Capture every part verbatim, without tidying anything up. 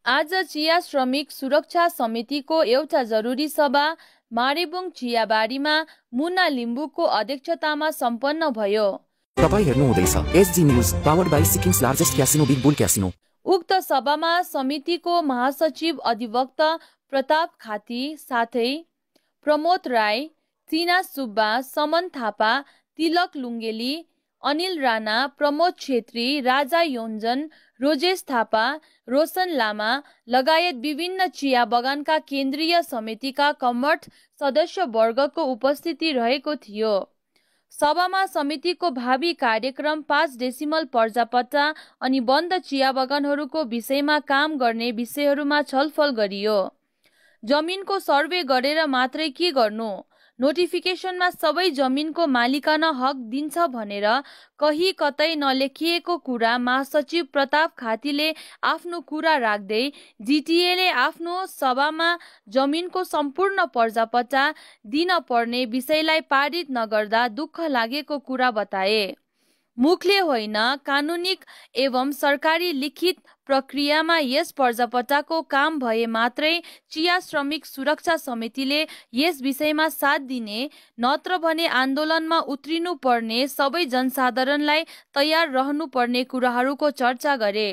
आज चिया श्रमिक सुरक्षा समितिको एउटा जरुरी सभा मारेबुङ चियाबारीमा मुना लिम्बुको अध्यक्षतामा सम्पन्न भयो। तपाईं हेर्नु हुँदैछ SG news powered by Sikkim's largest casino big bull casino. उक्त सभामा समितिको महासचिव अधिवक्ता प्रताप खाती साथै प्रमोद राई, सिना सुब्बा, समन थापा, तिलक लुङ्गेली, अनिल राणा, प्रमोद छेत्री, राजा योन्जन, रोजेश थापा, रोशन लामा लगायत विभिन्न चिया बगानका केन्द्रीय समितिका कर्मठ सदस्य वर्गको उपस्थिति रहेको थियो। सभामा समितिको भावी कार्यक्रम, पाँच डेसिमल पर्जापट्टा अनि बन्द चिया बगानहरूको विषयमा काम गर्ने विषयहरूमा छलफल गरियो। जमिनको सर्वे गरेर मात्रै के गर्नु? नोटिफिकेसनमा सबै जमिनको मालिकाना हक दिन्छ भनेर कहीँ कतै नलेखिएको कुरा महासचिव प्रताप खातीले आफ्नो कुरा राख्दै जिटिएले आफ्नो सभामा जमिनको सम्पूर्ण पर्जापट्टा दिन पर्ने विषयलाई पारित नगर्दा दुःख लागेको कुरा बताए। मुखले होइन, कानुनिक एवं सरकारी लिखित प्रक्रियामा यस पर्जापट्टाको काम भए मात्रै चिया श्रमिक सुरक्षा समितिले यस विषयमा साथ दिने, नत्र भने आन्दोलनमा उत्रिनु पर्ने, सबै जनसाधारणलाई तयार रहनुपर्ने कुराहरूको चर्चा गरे।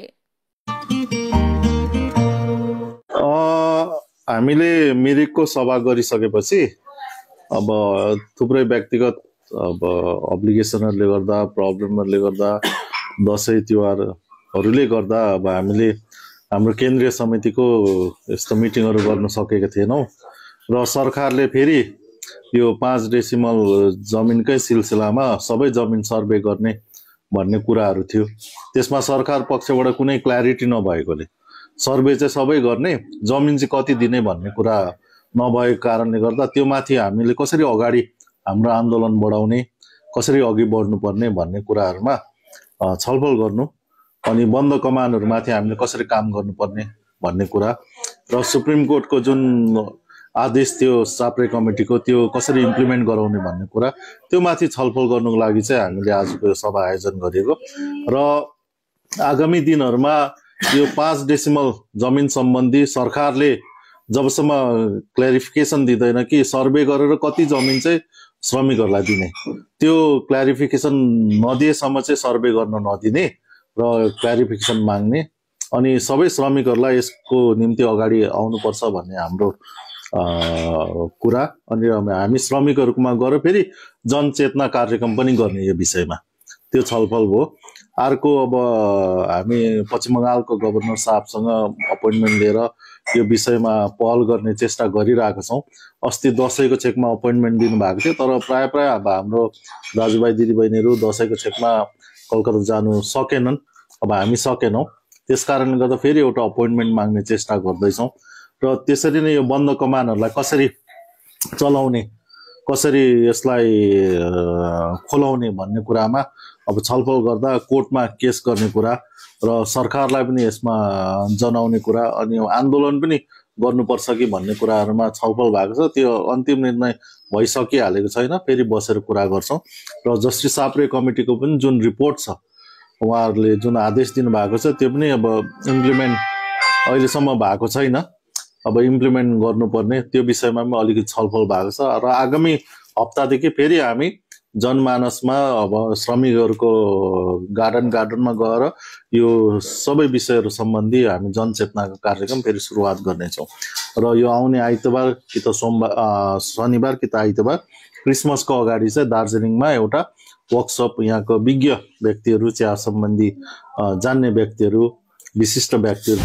हामीले मिरिकको सभा गरिसकेपछि अब थुप्रै व्यक्तिगत अब अब्लिगेसनहरूले गर्दा, प्रब्लमहरूले गर्दा, दसैँ तिहारहरूले गर्दा अब हामीले हाम्रो केन्द्रीय समितिको यस्तो मिटिङहरू गर्न सकेका थिएनौँ र सरकारले फेरि यो पाँच डेसिमल जमिनकै सिलसिलामा सबै जमिन सर्वे गर्ने भन्ने कुराहरू थियो। त्यसमा सरकार पक्षबाट कुनै क्ल्यारिटी नभएकोले सर्वे चाहिँ सबै गर्ने, जमिन चाहिँ कति दिने भन्ने कुरा नभएको कारणले गर्दा त्यो माथि हामीले कसरी अगाडि हाम्रो आन्दोलन बढाउने, कसरी अघि बढ्नुपर्ने भन्ने कुराहरूमा छलफल गर्नु, अनि बन्द कमानहरूमाथि हामीले कसरी काम गर्नुपर्ने भन्ने कुरा र सुप्रिम कोर्टको जुन आदेश थियो साप्रे कमिटीको त्यो कसरी इम्प्लिमेन्ट गराउने भन्ने कुरा, त्यो माथि छलफल गर्नुको लागि चाहिँ हामीले आजको यो सभा आयोजन गरिएको र आगामी दिनहरूमा यो पाँच डेसिमल जमिन सम्बन्धी सरकारले जबसम्म क्ल्यारिफिकेसन दिँदैन कि सर्वे गरेर कति जमिन चाहिँ श्रमिकहरूलाई दिने, त्यो क्ल्यारिफिकेसन नदिएसम्म चाहिँ सर्वे गर्न नदिने र क्ल्यारिफिकेसन माग्ने, अनि सबै श्रमिकहरूलाई यसको निम्ति अगाडि आउनुपर्छ भन्ने हाम्रो कुरा। अनि हामी श्रमिकहरूमा गएर फेरि जनचेतना कार्यक्रम पनि गर्ने यो विषयमा, त्यो छलफल भयो। अर्को अब हामी पश्चिम बङ्गालको गभर्नर साहबसँग अपोइन्टमेन्ट लिएर यो विषयमा पहल गर्ने चेष्टा गरिरहेका छौँ। अस्ति दसैँको चेकमा अपोइन्टमेन्ट दिनुभएको थियो, तर प्राय प्राय अब हाम्रो दाजुभाइ दिदीबहिनीहरू दसैँको चेकमा कलकत्ता जानु सकेनन्, अब हामी सकेनौँ। त्यस कारणले गर्दा फेरि एउटा अपोइन्टमेन्ट माग्ने चेष्टा गर्दैछौँ र त्यसरी नै यो बन्द कमानहरूलाई कसरी चलाउने, कसरी यसलाई खोलाउने भन्ने कुरामा अब छलफल गर्दा कोर्टमा केस गर्ने कुरा र सरकारलाई पनि यसमा जनाउने कुरा, अनि आन्दोलन पनि गर्नुपर्छ कि भन्ने कुराहरूमा छलफल भएको छ। त्यो अन्तिम निर्णय भइसकिहालेको छैन, फेरि बसेर कुरा गर्छौँ। र जस्टिस साप्रे कमिटीको पनि जुन रिपोर्ट छ, उहाँहरूले जुन आदेश दिनुभएको छ त्यो पनि अब इम्प्लिमेन्ट अहिलेसम्म भएको छैन, अब इम्प्लिमेन्ट गर्नुपर्ने, त्यो विषयमा पनि अलिकति छलफल भएको छ। र आगामी हप्तादेखि फेरि हामी जनमानसमा अब श्रमिकहरूको गार्डन गार्डनमा गएर यो सबै विषयहरू सम्बन्धी हामी जनचेतनाको कार्यक्रम फेरि सुरुवात गर्नेछौँ। र यो आउने आइतबार कि त सोमबार शनिबार कि त आइतबार क्रिसमसको अगाडि चाहिँ दार्जिलिङमा एउटा वर्कसप, यहाँको विज्ञ व्यक्तिहरू, चिया सम्बन्धी जान्ने व्यक्तिहरू, विशिष्ट व्यक्तिहरू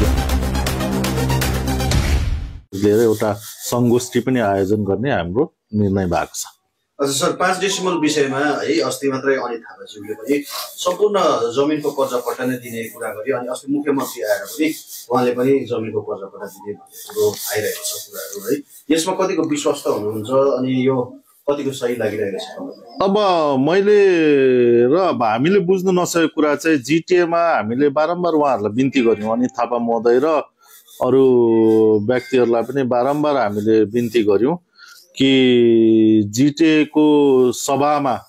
लिएर एउटा सङ्गोष्ठी पनि आयोजन गर्ने हाम्रो निर्णय भएको छ। अच्छा सर, पाँच डेसिमल विषयमा है अस्ति मात्रै अनिल थापाज्यूले पनि सम्पूर्ण जमिनको पर्जापट्टा नै दिने कुरा गरे, अनि अस्ति मुख्यमन्त्री आएर पनि उहाँले पनि जमिनको पर्जापट्टा दिने भन्ने कुरो आइरहेको छ कुराहरू है। यसमा कतिको विश्वस्त हुनुहुन्छ अनि यो कतिको सही लागिरहेको छ? अब मैले र अब हामीले बुझ्नु नसकेको कुरा चाहिँ जिटिएमा हामीले बारम्बार उहाँहरूलाई बिन्ती गर्यौँ, अनिल थापा महोदय र अरू व्यक्तिहरूलाई पनि बारम्बार हामीले बिन्ती गर्यौँ कि जिटिएको सभामा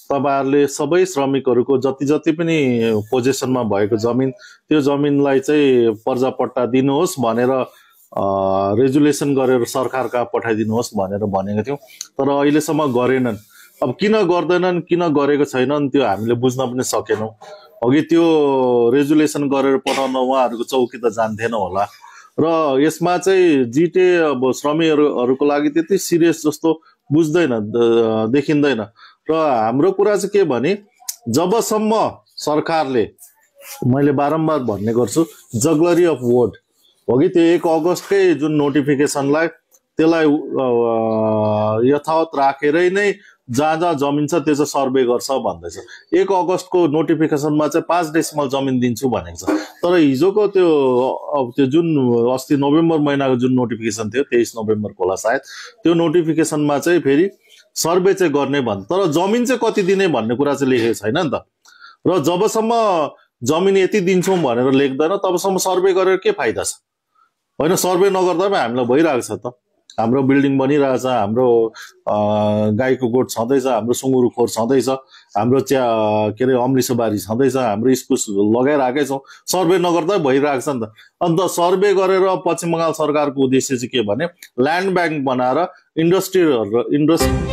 तपाईँहरूले सबै श्रमिकहरूको जति जति पनि पोजेसनमा भएको जमिन त्यो जमिनलाई चाहिँ पर्जापट्टा दिनुहोस् भनेर रेजुलेसन गरेर सरकार कहाँ पठाइदिनुहोस् भनेर भनेको थियौँ, तर अहिलेसम्म गरेनन्। अब किन गर्दैनन्, किन गरेको छैनन् त्यो हामीले बुझ्न पनि सकेनौँ। अघि त्यो रेजुलेसन गरेर पठाउन उहाँहरूको चौकी त जान्थेन होला र यसमा चाहिँ जिटे अब श्रमिकहरूको लागि त्यति सिरियस जस्तो बुझ्दैन, देखिँदैन। र हाम्रो कुरा चाहिँ के भने जबसम्म सरकारले, मैले बारम्बार भन्ने गर्छु, जगलरी अफ वर्ड हो कि त्यो एक अगस्तकै जुन नोटिफिकेसनलाई त्यसलाई यथावत राखेरै नै जहाँ जहाँ जमिन छ त्यो चाहिँ सर्वे गर्छ भन्दैछ। एक अगस्तको नोटिफिकेसनमा चाहिँ पाँच डेसिमल जमिन दिन्छु भनेको छ, तर हिजोको त्यो अब त्यो जुन अस्ति नोभेम्बर महिनाको जुन नोटिफिकेसन थियो, तेइस नोभेम्बरको होला सायद, त्यो नोटिफिकेसनमा चाहिँ फेरि सर्वे चाहिँ गर्ने भन्छ, तर जमिन चाहिँ कति दिने भन्ने कुरा चाहिँ लेखेको छैन नि त। र जबसम्म जमिन यति दिन्छौँ भनेर लेख्दैन तबसम्म सर्वे गरेर के फाइदा छ? होइन, सर्वे नगर्दा पनि हामीलाई भइरहेको छ त। हाम्रो बिल्डिङ बनिरहेछ, हाम्रो गाईको गोठ छँदैछ, हाम्रो सुँगुरु खोर छँदैछ, हाम्रो चिया के अरे अमृतसबारी छँदैछ, हाम्रो इस्कुस लगाइरहेकै छौँ, सर्वे नगर्दा भइरहेको छ नि त। अन्त सर्वे गरेर पश्चिम बङ्गाल सरकारको उद्देश्य चाहिँ के भने ल्यान्ड ब्याङ्क बनाएर इन्डस्ट्रीहरू इन्डस्ट्री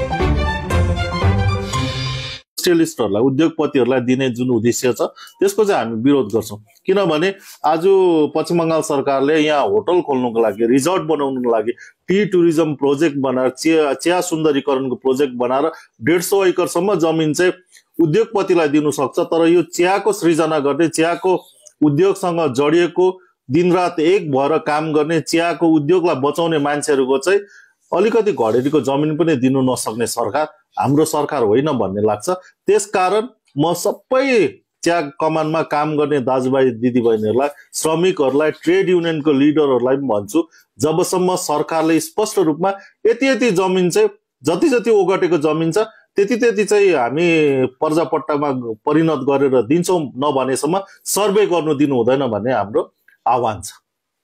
इन्डस्ट्रियलिस्टहरूलाई, उद्योगपतिहरूलाई दिने जुन उद्देश्य छ त्यसको चाहिँ हामी विरोध गर्छौँ। किनभने आज पश्चिम बङ्गाल सरकारले यहाँ होटल खोल्नुको लागि, रिजोर्ट बनाउनुको लागि टी टुरिज्म प्रोजेक्ट बनाएर, चिया चिया सुन्दरीकरणको प्रोजेक्ट बनाएर डेढ सौ एकरसम्म जमिन चाहिँ उद्योगपतिलाई दिनु सक्छ। तर यो चियाको सृजना गर्ने, चियाको उद्योगसँग जडिएको, दिनरात एक भएर काम गर्ने, चियाको उद्योगलाई बचाउने मान्छेहरूको चाहिँ अलिकति घडेरीको जमिन पनि दिनु नसक्ने सरकार हाम्रो सरकार होइन भन्ने लाग्छ। त्यसकारण म सबै चिया कमानमा काम गर्ने दाजुभाइ दिदीबहिनीहरूलाई, श्रमिकहरूलाई, ट्रेड युनियनको लिडरहरूलाई पनि भन्छु, जबसम्म सरकारले स्पष्ट रूपमा यति यति जमिन चाहिँ, जति जति ओगटेको जमिन छ त्यति त्यति चाहिँ हामी पर्जापट्टामा परिणत गरेर दिन्छौँ, नभनेसम्म सर्वे गर्नु दिनु हुँदैन भन्ने हाम्रो आह्वान छ।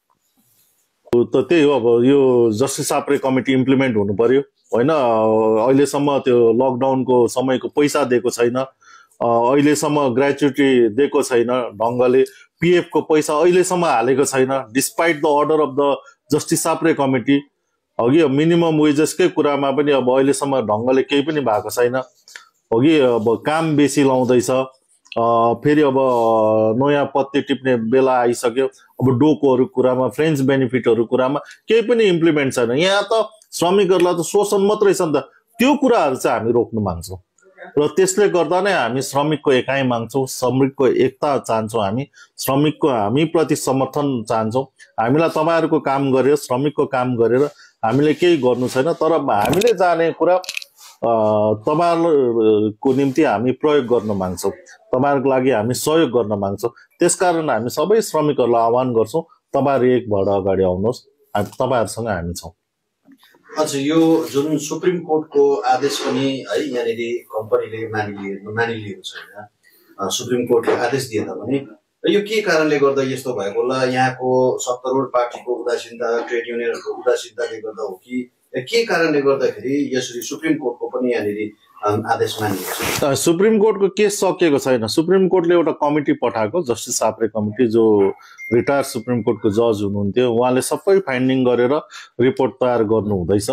त त्यही हो, अब यो जस्टिस साप्रे कमिटी इम्प्लिमेन्ट हुनु पर्यो होइन। अहिलेसम्म त्यो लकडाउनको समयको पैसा दिएको छैन, अहिलेसम्म ग्रेच्युटी दिएको छैन ढङ्गले, पिएफको पैसा अहिलेसम्म हालेको छैन despite the order of the justice Sapre committee. अघि मिनिमम वेजेसकै कुरामा पनि अब अहिलेसम्म ढङ्गले केही पनि भएको छैन। अघि अब काम बेसी लाउँदैछ, फेरि अब नयाँ पत्ते टिप्ने बेला आइसक्यो, अब डोकोहरू कुरामा, फ्रेन्च बेनिफिटहरू कुरामा केही पनि इम्प्लिमेन्ट छैन। यहाँ त श्रमिकहरूलाई त शोषण मात्रै छ नि त। त्यो कुराहरू चाहिँ हामी रोक्नु माग्छौँ र त्यसले गर्दा नै हामी श्रमिकको एकाइ माग्छौँ, श्रमिकको एकता चाहन्छौँ, हामी श्रमिकको हामीप्रति समर्थन चाहन्छौँ। हामीलाई तपाईँहरूको काम गरेर, श्रमिकको काम गरेर हामीले केही गर्नु छैन, तर हामीले जाने कुरा तपाईँहरूको निम्ति हामी प्रयोग गर्न माग्छौँ, तपाईँहरूको लागि हामी सहयोग गर्न माग्छौँ। त्यसकारण हामी सबै श्रमिकहरूलाई आह्वान गर्छौँ, तपाईँहरू एक भएर अगाडि आउनुहोस्, तपाईँहरूसँग हामी छौँ। अच्छा, यो जुन सुप्रिम कोर्टको आदेश पनि है यहाँनिर कम्पनीले मानिलिएको मानिलिएको छैन, सुप्रिम कोर्टले आदेश दिए तापनि यो के कारणले गर्दा यस्तो भएको होला? यहाँको सत्तारूढ पार्टीको उदासीनता, ट्रेड युनियनहरूको उदासीनताले गर्दा हो कि के कारणले गर्दाखेरि यसरी सुप्रिम कोर्टको पनि यहाँनिर आदेश मानिएको छ? सुप्रिम कोर्टको केस सकिएको छैन। सुप्रिम कोर्टले एउटा कमिटी पठाएको, जस्टिस साप्रे कमिटी, जो रिटायर सुप्रिम कोर्टको जज हुनुहुन्थ्यो, उहाँले सबै फाइन्डिङ गरेर रिपोर्ट तयार गर्नु हुँदैछ।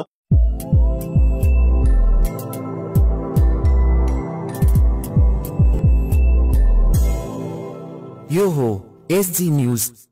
यो हो एसजी न्यूज।